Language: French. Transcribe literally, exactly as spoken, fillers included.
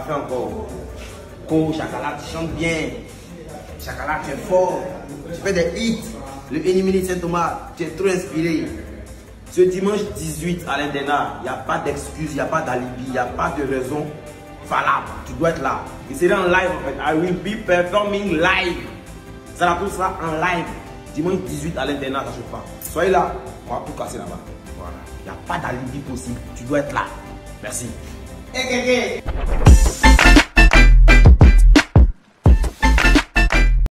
as fait encore? Co, Chakala, tu chantes bien. Chakala, tu es fort. Tu fais des hits. Le Ennemi Saint-Thomas, tu es trop inspiré. Ce dimanche dix-huit à l'internat, il n'y a pas d'excuse, il n'y a pas d'alibi, il n'y a pas de raison valable. Tu dois être là. Et c'est en live en fait. I will be performing live. Ça la tout sera en live. Dimanche dix-huit à l'internat, ça se passe. Soyez là, on va tout casser là-bas. Voilà. Il n'y a pas d'alibi possible. Tu dois être là. Merci. Hey, hey, hey.